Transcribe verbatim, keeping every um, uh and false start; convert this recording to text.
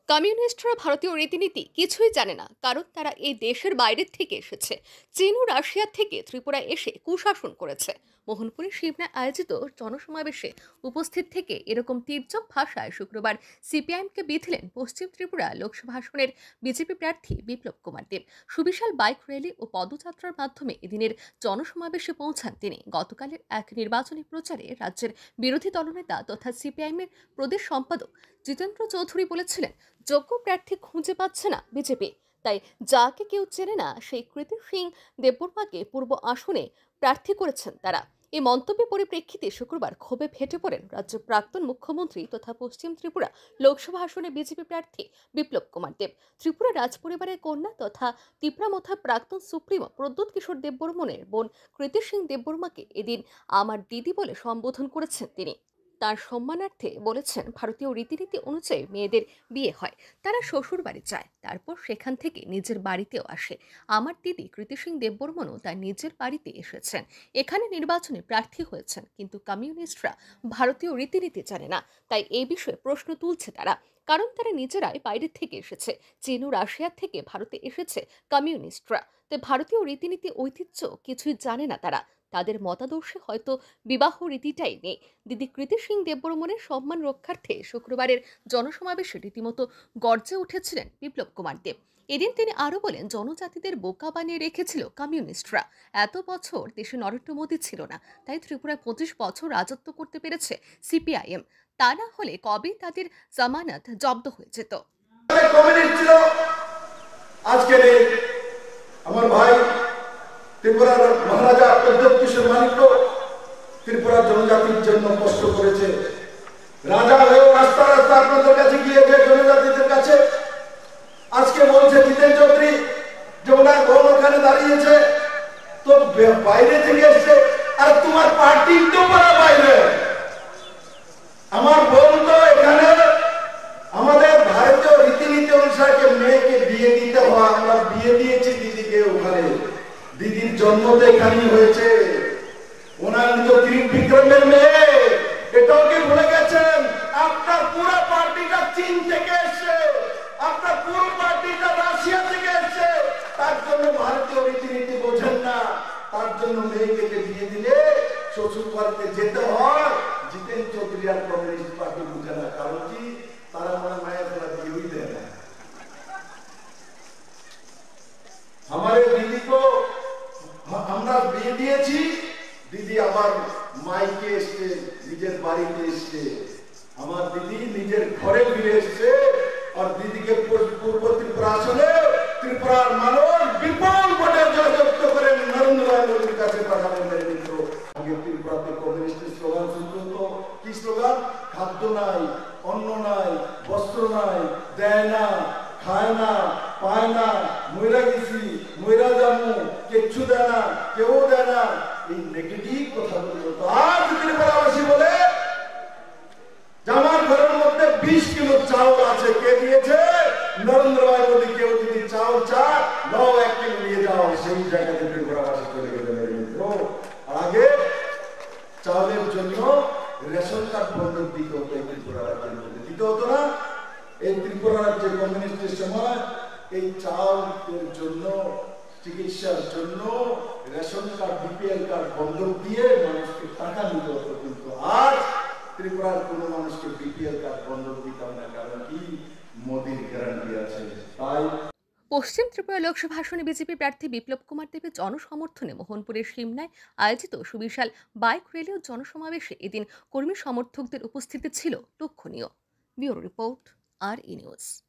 কমিউনিস্টরা ভারতীয় রীতিনীতি কিছুই জানে না, কারণ তারা এই দেশের বাইরের থেকে এসেছে। চীন ও রাশিয়া থেকে ত্রিপুরায় এসে কুশাসন করেছে। মোহনপুরের শিবনায় আয়োজিত জনসমাবেশে উপস্থিত থেকে এরকম তীর্যক ভাষায় শুক্রবার সিপিআইএমকে বিঁধলেন পশ্চিম ত্রিপুরা লোকসভা আসনের বিজেপি প্রার্থী বিপ্লব কুমার দেব। সুবিশাল বাইক র্যালি ও পদযাত্রার মাধ্যমে এদিনের জনসমাবেশে পৌঁছান তিনি। গতকালের এক নির্বাচনী প্রচারে রাজ্যের বিরোধী দলনেতা তথা সিপিআইএমের প্রদেশ সম্পাদক জিতেন্দ্র চৌধুরী বলেছিলেন, যোগ্য প্রার্থী খুঁজে পাচ্ছে না বিজেপি, তাই যাকে কেউ চেনে না সেই কৃতি সিং দেববর্মাকে পূর্ব আসনে প্রার্থী করেছেন তারা। এই মন্তব্যের পরিপ্রেক্ষিতে শুক্রবার ক্ষোভে ফেটে পড়েন রাজ্যের প্রাক্তন মুখ্যমন্ত্রী তথা পশ্চিম ত্রিপুরা লোকসভা আসনে বিজেপি প্রার্থী বিপ্লব কুমার দেব। ত্রিপুরা রাজপরিবারের কন্যা তথা তিপ্রামথা প্রাক্তন সুপ্রিমো প্রদ্যুৎ কিশোর দেববর্মনের বোন কৃতি সিং দেববর্মাকে এদিন আমার দিদি বলে সম্বোধন করেছেন তিনি। তার সম্মানার্থে বলেছেন, ভারতীয় রীতিনীতি অনুযায়ী মেয়েদের বিয়ে হয়, তারা শ্বশুর বাড়ি যায়, তারপর সেখান থেকে নিজের বাড়িতেও আসে। আমার দিদি কৃতি সিং দেববর্মনও তার নিজের বাড়িতে এসেছেন, এখানে নির্বাচনে প্রার্থী হয়েছেন, কিন্তু কমিউনিস্টরা ভারতীয় রীতিনীতি জানে না, তাই এই বিষয়ে প্রশ্ন তুলছে তারা। কারণ তারা নিজেরাই বাইরের থেকে এসেছে। চীন ও রাশিয়ার থেকে ভারতে এসেছে কমিউনিস্টরা, তাই ভারতীয় রীতিনীতি ঐতিহ্য কিছুই জানে না তারা। তাদের মতাদর্শে হয়তো বিবাহ রীতিটাই নেই। দিদি কৃতি সিং দেববর্মনের সম্মান রক্ষার্থে শুক্রবারের জনসমাবেশে রীতিমতো গর্জে উঠেছিলেন বিপ্লব কুমার দেব। এদিন তিনি আরো বলেন, জনজাতিদের বোকা বানিয়ে রেখেছিল কমিউনিস্টরা। এত বছর দেশে নরেন্দ্র মোদী ছিল না, তাই ত্রিপুরায় পঁচিশ বছর রাজত্ব করতে পেরেছে সিপিআইএম। তা না হলে কবে তাদের জামানত জব্দ হয়ে যেত। আজকের আমার ভাই ত্রিপুরার মহারাজা প্রদ্যুৎ কিশোর মানিক্য ত্রিপুরার জনজাতির জন্য কষ্ট করেছে। রাজা হয়েও রাস্তা রাস্তা আপনাদের কাছে গিয়ে যে জনজাতিদের কাছে আজকে বলছে জিতেন চৌধুরী যে ওনার বোন ওখানে দাঁড়িয়েছে, তো বাইরে থেকে এসছে, আর তোমার পার্টির তো বড় বাইরে। আমার বোন তো এখানে আমাদের ভারতীয় রীতিনীতি অনুসারে মেয়েকে বিয়ে দিতে হয়, আমরা বিয়ে দিয়েছি দিদিকে ওখানে। দিদির জন্ম তো এখানেই হয়েছে, ওনার তো ত্রিবিক্রমের মেয়ে, এটাও কি ভুলে গেছেন? আপনার পুরো পার্টিটা চীন থেকে এসছে, আপনার পুরো পার্টিটা রাশিয়া থেকে এসছে। তার জন্য ভারতীয় রীতিনীতি বোঝেন না, তার জন্য মেয়েকে বিয়ে দিলে শ্বশুর বাড়িতে যেতে হয়। জিতেন চৌধুরী আর কমিউনিস্ট পার্টি বুঝে না, কারণ কি তারা মনে মায়ের দ্বারা বিয়েই দেয় না। हमारे दीदी को আমরা বিয়ে দিয়েছি, দিদি আমার মাইকে এসছে, নিজের বাড়িতে এসছে। আমার দিদি নিজের ঘরে ফিরে এসছে, আর দিদিকে পূর্ব ত্রিপুরা আসনে ত্রিপুরার মানুষ বিপুল ভোটে জয়যুক্ত করে নরেন্দ্র মোদীর কাছে পাঠাবেন। মিত্র আগে ত্রিপুরাতে কমিউনিস্টের স্লোগান শুনতো, তো কি স্লোগান? খাদ্য নাই, অন্ন নাই, বস্ত্র নাই, দেয় না, খায় না, পায় না, ময়রা গেছি, ময়রা যাবো, কিচ্ছু দেয় না, কেউ দেয় না, এই নেগেটিভ কথা বলতো। আজ ত্রিপুরাবাসী বলে আমার ঘরের মধ্যে বিশ কিলো চাউল আছে, কে দিয়েছে? নরেন্দ্র মোদী। কেউ যদি চাউল চায়, নাও এক কিলো নিয়ে যাও, সেই জায়গাতে ত্রিপুরাবাসী চলে গেলেন। আগে চাউলের জন্য রেশন কার্ড বন্ধক দিতে হতো, এই ত্রিপুরা রাজ্যের মধ্যে দিতে হতো না। এই ত্রিপুরা রাজ্যে কমিউনিস্টের সময় এই চাউলের জন্য, চিকিৎসার জন্য রেশন কার্ড, বিপিএল কার্ড বন্ধক দিয়ে মানুষকে টাকা দিতে হতো। কিন্তু আজ ত্রিপুরার কোন মানুষকে বিপিএল কার্ড বন্ধক দিতাম না, কারণ কি মোদীর গ্যারান্টি আছে। তাই পশ্চিম ত্রিপুরা লোকসভা আসনে বিজেপি প্রার্থী বিপ্লব কুমার দেবের জনসমর্থনে মোহনপুরের শিমনায় আয়োজিত সুবিশাল বাইক র্যালি ও জনসমাবেশে এদিন কর্মী সমর্থকদের উপস্থিতি ছিল লক্ষণীয়। Bureau report, R E news.